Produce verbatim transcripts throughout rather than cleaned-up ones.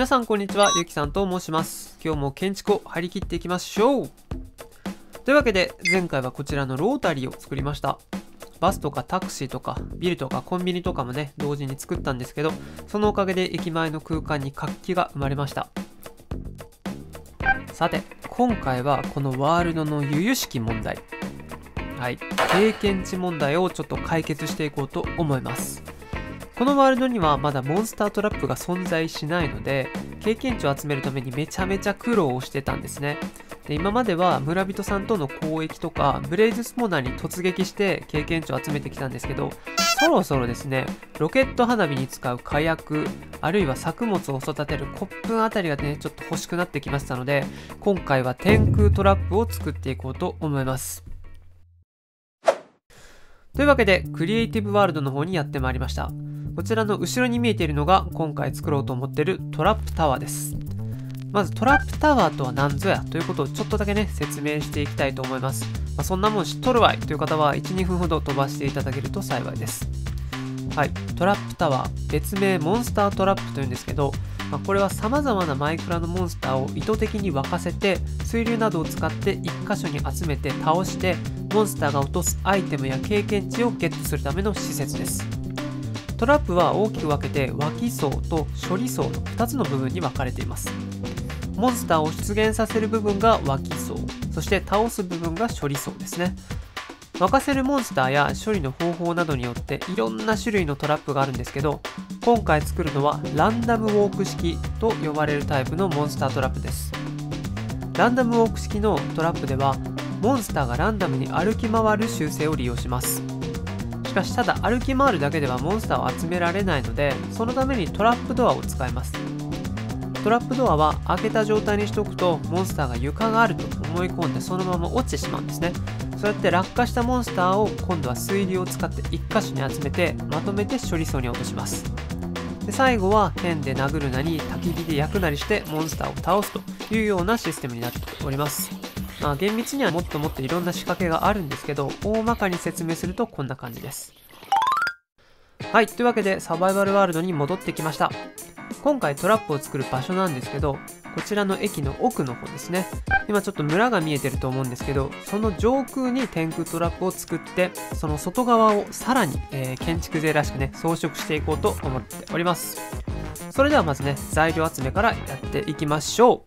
皆さんこんにちは、ゆきさんと申します。今日も建築を張り切っていきましょう。というわけで前回はこちらのロータリーを作りました。バスとかタクシーとかビルとかコンビニとかもね同時に作ったんですけど、そのおかげで駅前の空間に活気が生まれました。さて今回はこのワールドの由々しき問題、はい経験値問題をちょっと解決していこうと思います。このワールドにはまだモンスタートラップが存在しないので、経験値を集めるためにめちゃめちゃ苦労をしてたんですね。で今までは村人さんとの交易とかブレイズスポナーに突撃して経験値を集めてきたんですけど、そろそろですねロケット花火に使う火薬、あるいは作物を育てるコップンあたりがねちょっと欲しくなってきましたので、今回は天空トラップを作っていこうと思います。というわけでクリエイティブワールドの方にやってまいりました。こちらの後ろに見えているのが今回作ろうと思っているトラップタワーです。まずトラップタワーとは何ぞやということをちょっとだけね説明していきたいと思います。まあ、そんなもん知っとるわいという方はいちにふんほど飛ばしていただけると幸いです。はい、トラップタワー、別名モンスタートラップというんですけど、まあ、これは様々なマイクラのモンスターを意図的に沸かせて水流などを使っていっ箇所に集めて倒して、モンスターが落とすアイテムや経験値をゲットするための施設です。トラップは大きく分けて脇層と処理層のふたつの部分に分かれています。モンスターを出現させる部分が脇層、そして倒す部分が処理層ですね。沸かせるモンスターや処理の方法などによっていろんな種類のトラップがあるんですけど、今回作るのはランダムウォーク式と呼ばれるタイプのモンスタートラップです。ランダムウォーク式のトラップではモンスターがランダムに歩き回る習性を利用します。しかし、ただ歩き回るだけではモンスターを集められないので、そのためにトラップドアを使います。トラップドアは開けた状態にしておくとモンスターが床があると思い込んでそのまま落ちてしまうんですね。そうやって落下したモンスターを今度は水流を使っていっ箇所に集めてまとめて処理層に落とします。で最後は剣で殴るなり焚き火で焼くなりしてモンスターを倒すというようなシステムになっております。まあ、厳密にはもっともっといろんな仕掛けがあるんですけど、大まかに説明するとこんな感じです。はい、というわけでサバイバルワールドに戻ってきました。今回トラップを作る場所なんですけど、こちらの駅の奥の方ですね。今ちょっと村が見えてると思うんですけど、その上空に天空トラップを作って、その外側をさらに、えー、建築勢らしくね装飾していこうと思っております。それではまずね材料集めからやっていきましょう。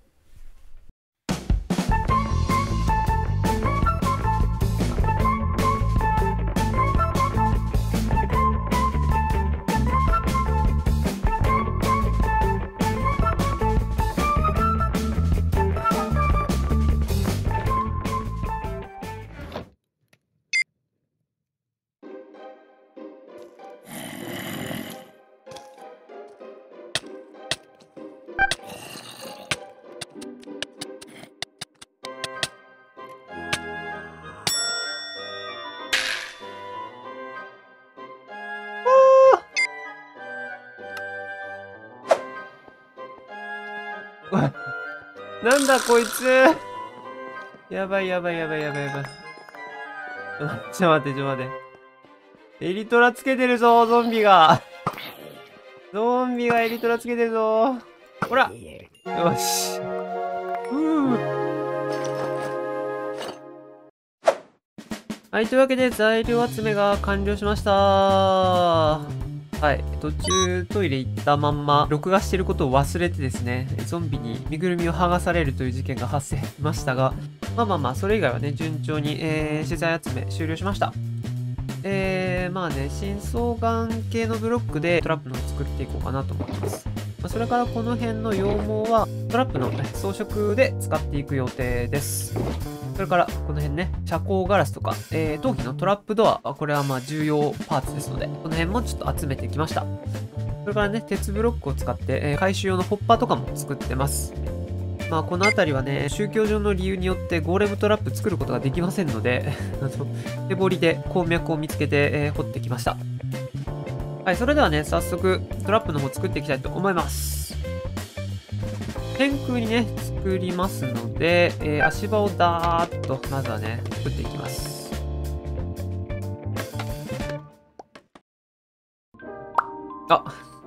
なんだこいつ、やばいやばいやばいやばいやばい。ちょ待ってちょ待って。エリトラつけてるぞゾンビが。ゾンビがエリトラつけてるぞ。ほらよし。ふう。はい、というわけで材料集めが完了しました。はい、途中トイレ行ったまんま録画してることを忘れてですね、ゾンビに身ぐるみを剥がされるという事件が発生しましたが、まあまあまあそれ以外はね順調に、えー、資材集め終了しました。えー、まあね深層岩系のブロックでトラップのを作っていこうかなと思ってます。まあ、それからこの辺の羊毛はトラップの、ね、装飾で使っていく予定です。それからこの辺ね、遮光ガラスとか、えー、陶器のトラップドア、これはまあ重要パーツですので、この辺もちょっと集めてきました。それからね、鉄ブロックを使って、えー、回収用のホッパーとかも作ってます。まあこの辺りはね、宗教上の理由によってゴーレムトラップ作ることができませんので、あの、手彫りで鉱脈を見つけて、えー、掘ってきました。はい、それではね、早速トラップの方作っていきたいと思います。天空にね作りますので、えー、足場をダーッとまずはね作っていきます。あ、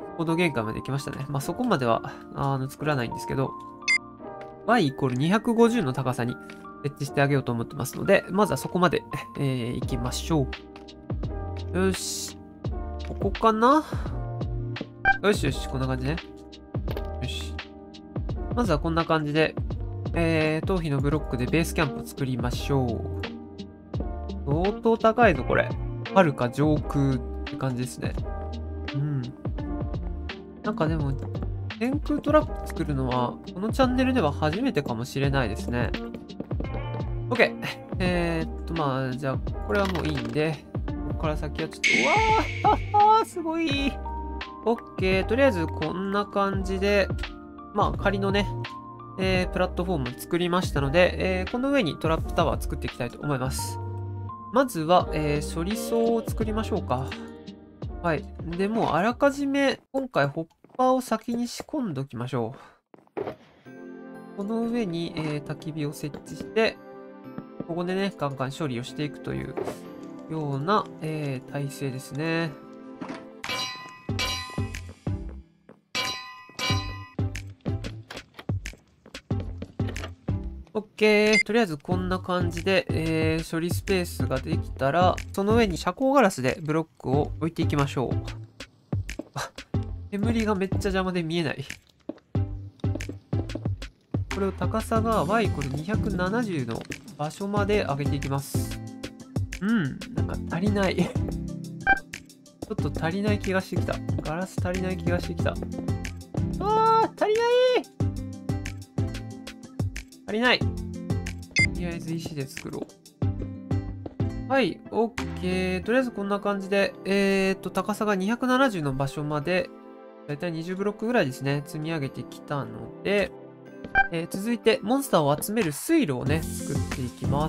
コード限界まで来ましたね。まあ、そこまでは、あの、作らないんですけど、y イコールにひゃくごじゅうの高さに設置してあげようと思ってますので、まずはそこまで、えー、行きましょう。よし。ここかな？よしよし、こんな感じね。よし。まずはこんな感じで、えー、頭皮のブロックでベースキャンプを作りましょう。相当高いぞ、これ。はるか上空って感じですね。うん。なんかでも、天空トラップ作るのは、このチャンネルでは初めてかもしれないですね。OK。えー、っと、まあ、じゃあ、これはもういいんで、ここから先はちょっと、うわーすごい !OK。とりあえず、こんな感じで、まあ、仮のね、えー、プラットフォームを作りましたので、えー、この上にトラップタワー作っていきたいと思います。まずは、えー、処理層を作りましょうか。はい。で、もうあらかじめ、今回ホッパーを先に仕込んでおきましょう。この上に、えー、焚き火を設置して、ここでね、ガンガン処理をしていくというような、えー、体制ですね。OK。とりあえずこんな感じで、えー、処理スペースができたら、その上に遮光ガラスでブロックを置いていきましょう。あ、煙がめっちゃ邪魔で見えない。これを高さが y イコールにひゃくななじゅうの場所まで上げていきます。うん、なんか足りない。ちょっと足りない気がしてきた。ガラス足りない気がしてきた。あー、足りない足りない。とりあえず石で作ろう。はい、OK。とりあえずこんな感じで、えーっと、高さがにひゃくななじゅうの場所まで、だいたいにじゅうブロックぐらいですね、積み上げてきたので、えー、続いて、モンスターを集める水路をね、作っていきます。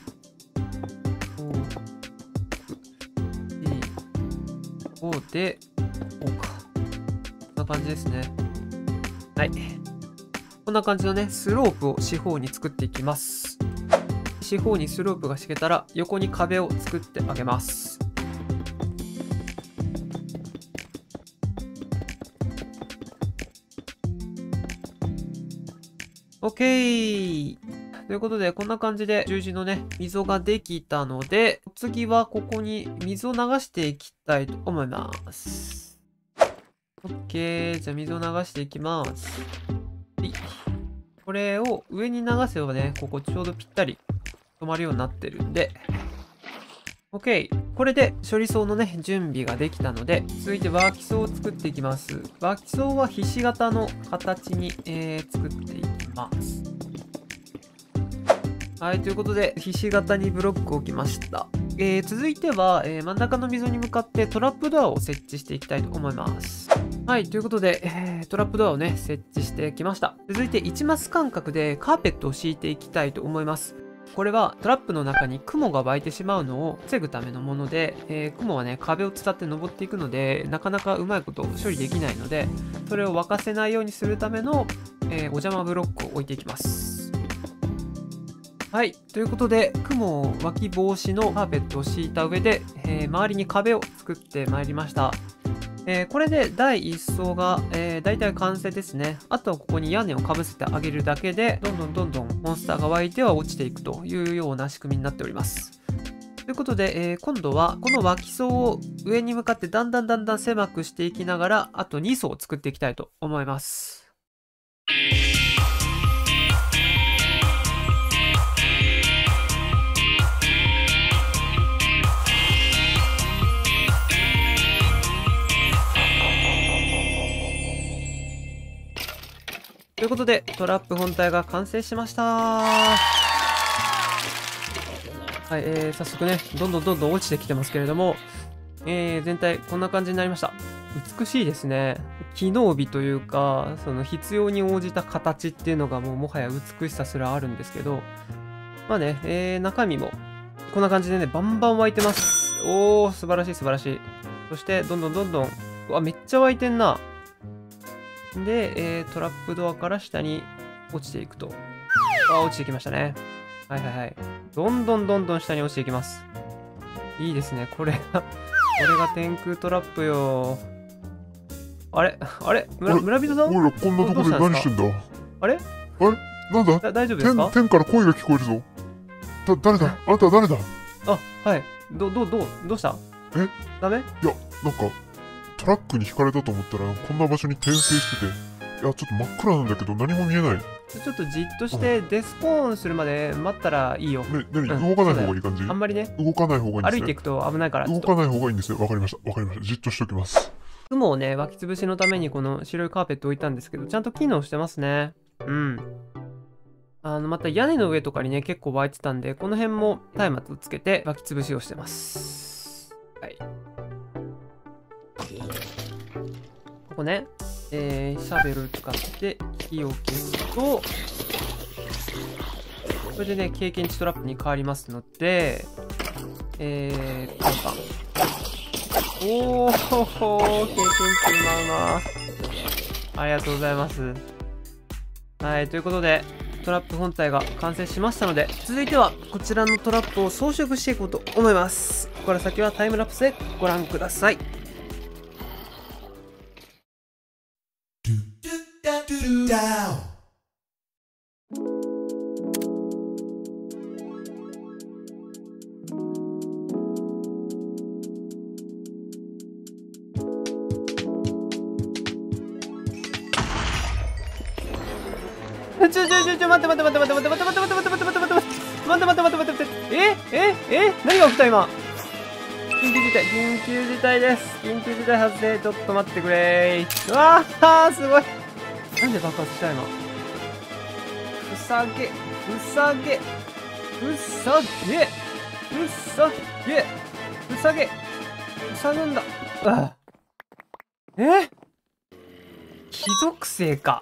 ごで、こうか。こんな感じですね。はい。こんな感じのね、スロープを四方に作っていきます。四方にスロープが敷けたら、横に壁を作ってあげます。OK！ということで、こんな感じで十字のね、溝ができたので、次はここに水を流していきたいと思います。OK。じゃあ水を流していきます。これを上に流せばね、ここちょうどぴったり止まるようになってるんで、OK。これで処理層のね、準備ができたので、続いてワーキ層を作っていきます。ワーキ層はひし形の形に、えー、作っていきます。はい、ということで、ひし形にブロックを置きました。えー、続いては、えー、真ん中の溝に向かってトラップドアを設置していきたいと思います。はい、ということで、えー、トラップドアをね、設置してきました。続いて、いちマス間隔でカーペットを敷いていきたいと思います。これはトラップの中に雲が湧いてしまうのを防ぐためのもので、えー、雲はね、壁を伝って登っていくので、なかなかうまいこと処理できないので、それを沸かせないようにするための、えー、お邪魔ブロックを置いていきます。はい。ということで、雲湧き防止のカーペットを敷いた上で、えー、周りに壁を作ってまいりました。えー、これでだいいち層が、えー、大体完成ですね。あとはここに屋根をかぶせてあげるだけで、どんどんどんどんモンスターが湧いては落ちていくというような仕組みになっております。ということで、えー、今度はこの脇層を上に向かってだんだんだんだん狭くしていきながら、あとに層作っていきたいと思います。ということで、トラップ本体が完成しました。はい、えー、早速ね、どんどんどんどん落ちてきてますけれども、えー、全体こんな感じになりました。美しいですね。機能美というか、その必要に応じた形っていうのがもうもはや美しさすらあるんですけど、まあね、えー、中身もこんな感じでね、バンバン湧いてます。おー、素晴らしい素晴らしい。そして、どんどんどんどん、うわ、めっちゃ湧いてんな。で、えー、トラップドアから下に落ちていくと。あ、落ちてきましたね。はいはいはい。どんどんどんどん下に落ちていきます。いいですね。これが、これが天空トラップよ。 あれあれ村村人さん、 おいらこんなところで何してんだ。 あれあれなんだ、 だ大丈夫ですか？ 天天から声が聞こえるぞ。だ誰だ、あなたは誰だ。 あ、はいどどどうどうした？ えダメ？ いや、なんかトラックにひかれたと思ったらこんな場所に転生してて、いやちょっと真っ暗なんだけど何も見えない。 ちょっとじっとしてデスポーンするまで待ったらいいよ。 ね、何、 うん動かない方がいい感じ？ あんまりね、 動かない方がいいんですね。 歩いていくと危ないから。 動かない方がいいんですね。わかりました。わかりました。じっとしておきます。 雲をね、湧き潰しのためにこの白いカーペット置いたんですけど、ちゃんと機能してますね。うん。あの、また屋根の上とかにね、結構湧いてたんで、この辺も松明をつけて湧き潰しをしてます。はい。ここね、えー、シャベル使って火を消すと、これでね、経験値トラップに変わりますので、えー、パンパン。おーほほー、経験値うまうま。ありがとうございます。はい、ということで、トラップ本体が完成しましたので、続いてはこちらのトラップを装飾していこうと思います。ここから先はタイムラプスでご覧ください。ちょちょちょちょ待って待って待って待って待って待って待って待って待って待って待って待って待って待ってえええ何が起きた今。緊急事態緊急事態です。緊急事態発生。ちょっと待ってくれー。うわーすごい。なんで爆発した今。ふさげふさげふさげふさげふさげふさぐんだ。あえ貴族性か。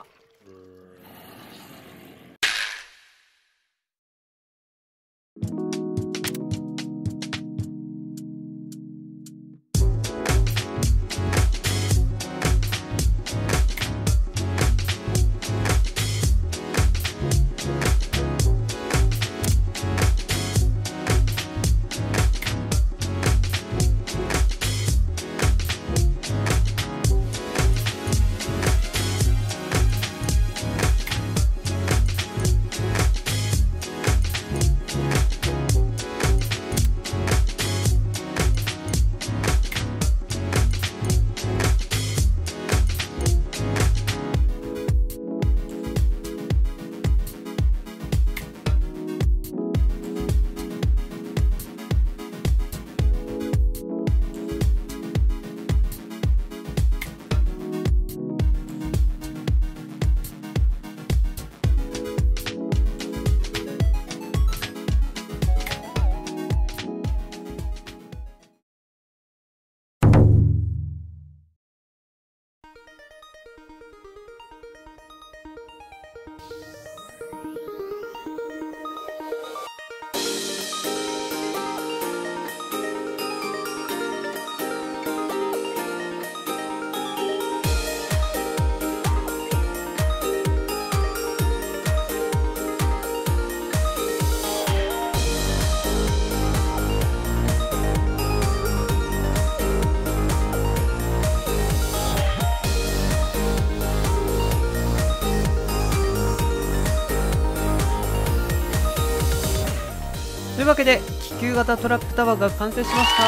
というわけで気球型トラップタワーが完成しました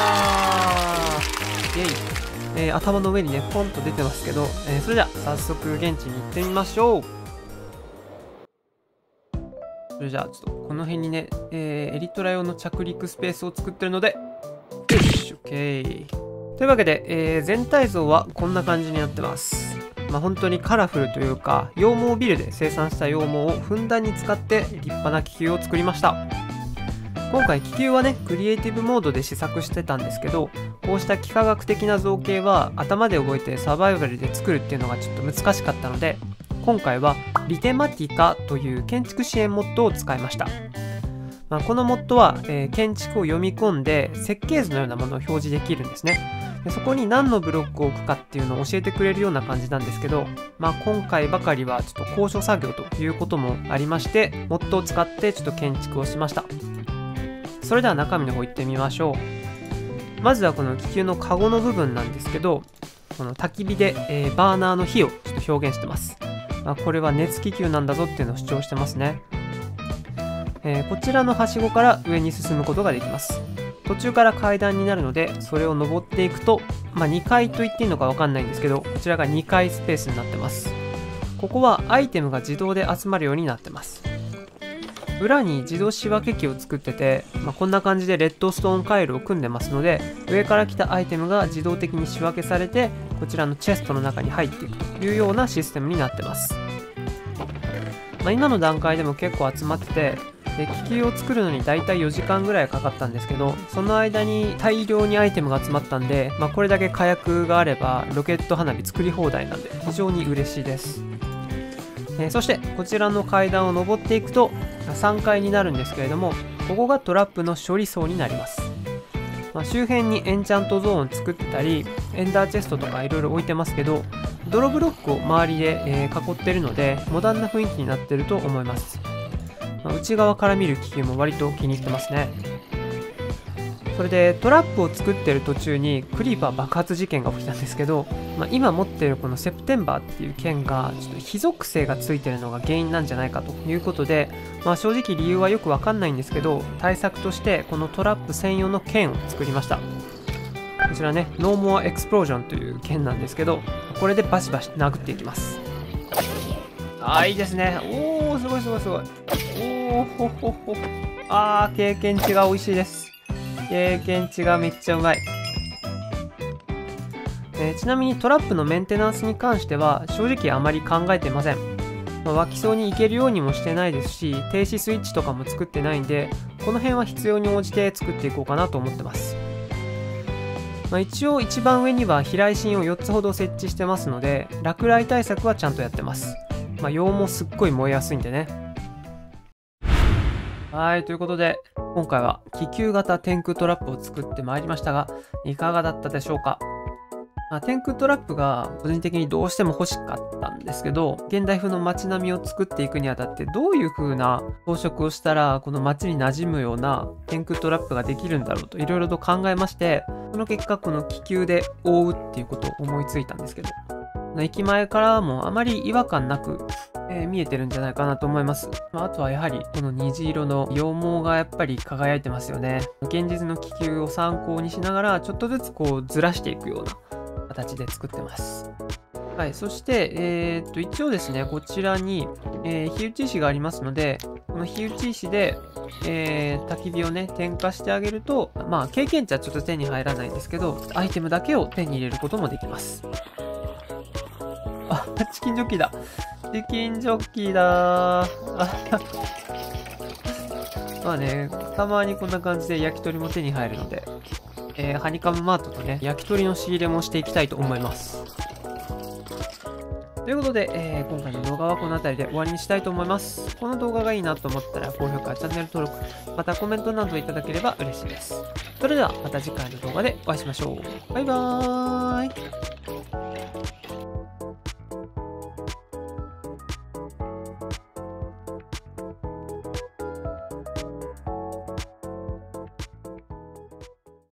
ー。イェイ、えー、頭の上にねポンと出てますけど、えー、それでは早速現地に行ってみましょう。それじゃあちょっとこの辺にね、えー、エリトラ用の着陸スペースを作ってるので、よし OK。 というわけで、えー、全体像はこんな感じになってます。まあ本当にカラフルというか、羊毛ビルで生産した羊毛をふんだんに使って立派な気球を作りました。今回気球はねクリエイティブモードで試作してたんですけど、こうした幾何学的な造形は頭で覚えてサバイバルで作るっていうのがちょっと難しかったので、今回はリテマティカという建築支援モッドを使いました。まあ、このモッドは、えー、建築を読み込んで設計図のようなものを表示できるんですね。でそこに何のブロックを置くかっていうのを教えてくれるような感じなんですけど、まあ、今回ばかりはちょっと高所作業ということもありまして、モッドを使ってちょっと建築をしました。それでは中身の方行ってみましょう。まずはこの気球のカゴの部分なんですけど、 この焚き火で、えーバーナーの火をちょっと表現してます。まあ、これは熱気球なんだぞっていうのを主張してますね。えーこちらのはしごから上に進むことができます。途中から階段になるので、それを登っていくと、まあ、にかいと言っていいのかわかんないんですけど、こちらがにかいスペースになってます。ここはアイテムが自動で集まるようになってます。裏に自動仕分け機を作ってて、まあ、こんな感じでレッドストーン回路を組んでますので、上から来たアイテムが自動的に仕分けされて、こちらのチェストの中に入っていくというようなシステムになってます。まあ、今の段階でも結構集まってて、で気球を作るのにだいたいよじかんぐらいかかったんですけど、その間に大量にアイテムが集まったんで、まあ、これだけ火薬があればロケット花火作り放題なんで非常に嬉しいです。えー、そしてこちらの階段を登っていくとさんかいになるんですけれども、ここがトラップの処理層になります。まあ、周辺にエンチャントゾーンを作ってたり、エンダーチェストとかいろいろ置いてますけど、泥ブロックを周りで、えー囲ってるのでモダンな雰囲気になってると思います。まあ、内側から見る気球も割と気に入ってますね。それでトラップを作ってる途中にクリーパー爆発事件が起きたんですけど、まあ、今持ってるこのセプテンバーっていう剣がちょっと火属性がついてるのが原因なんじゃないかということで、まあ、正直理由はよくわかんないんですけど、対策としてこのトラップ専用の剣を作りました。こちらね、ノーモアエクスプロージョンという剣なんですけど、これでバシバシ殴っていきます。ああ、いいですね。おお、すごいすごいすごい。おお、ほほほ。ああ、経験値が美味しいです。経験値がめっちゃうまい。えーちなみにトラップのメンテナンスに関しては正直あまり考えてません。まあ、湧きそうにいけるようにもしてないですし、停止スイッチとかも作ってないんで、この辺は必要に応じて作っていこうかなと思ってます。まあ、一応一番上には避雷針をよっつほど設置してますので、落雷対策はちゃんとやってます。まあ、硫黄もすっごい燃えやすいんでね。はい、ということで、今回は気球型天空トラップを作ってまいりましたが、いかがだったでしょうか。まあ、天空トラップが個人的にどうしても欲しかったんですけど、現代風の街並みを作っていくにあたってどういう風な装飾をしたらこの街に馴染むような天空トラップができるんだろうといろいろと考えまして、その結果この気球で覆うっていうことを思いついたんですけど、駅前からもあまり違和感なく、えー見えてるんじゃないかなと思います。まあ、あとはやはりこの虹色の羊毛がやっぱり輝いてますよね。現実の気球を参考にしながらちょっとずつこうずらしていくような形で作ってます。はい、そして、えーっと一応ですね、こちらに、えー火打ち石がありますので、この火打ち石で、えー焚き火をね、点火してあげると、まあ経験値はちょっと手に入らないんですけど、アイテムだけを手に入れることもできます。あ、チキンジョッキーだ。チキンジョッキーだー。あまあね、たまにこんな感じで焼き鳥も手に入るので、えーハニカムマートとね、焼き鳥の仕入れもしていきたいと思います。ということで、えー今回の動画はこの辺りで終わりにしたいと思います。この動画がいいなと思ったら高評価、チャンネル登録、またコメントなどいただければ嬉しいです。それではまた次回の動画でお会いしましょう。バイバーイ。